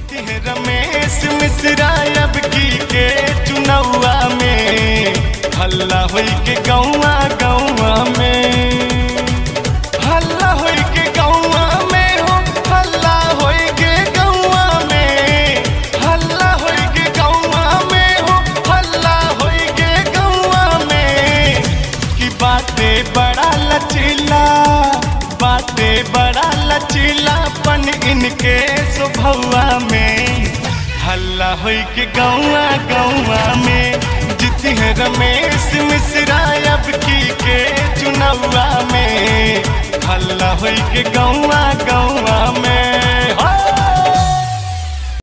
जीती है रमेश मिश्रा अब की के चुनौआ में, हल्ला होई के गौआ गौआ में, हल्ला होई के गौआ में हो, हल्ला होई के गौआ में, हल्ला होई के गौआ में हो, हल्ला होई के गौआ में। कि बातें बड़ा लचीला, बातें बड़ा लचीलापन इनके स्वभावा में, हल्ला होई के गौआ गौआ में। जीती है रमेश मिश्रा अब की के चुनौआ में, हल्ला होई के गौआ गौआ में।